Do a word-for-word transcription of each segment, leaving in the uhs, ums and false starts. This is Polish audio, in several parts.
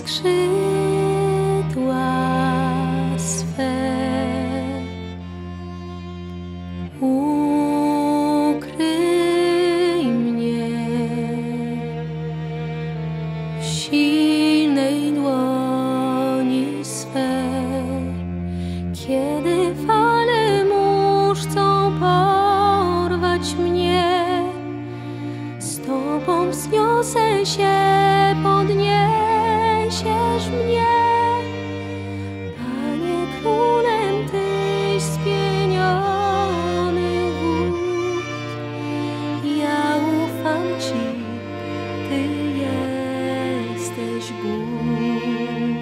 skrzydła swe. Ukryj mnie w silnej dłoni swej, kiedy fale mórz chcą porwać mnie. Z Tobą wzniosę się, podniesiesz mnie. Panie, królem Tyś spieniony wódz. Ja ufam Ci, Ty jesteś Bóg.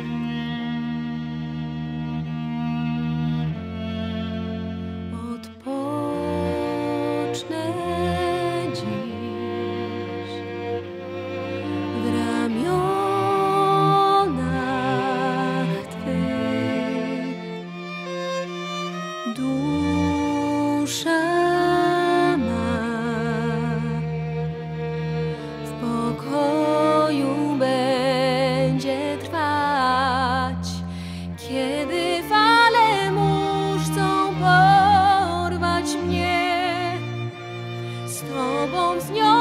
Odpocznę dziś w ramionach Twych. Dusza ma w pokoju będzie trwać, kiedy fale mórz chcą porwać mnie. Z Tobą wzniosę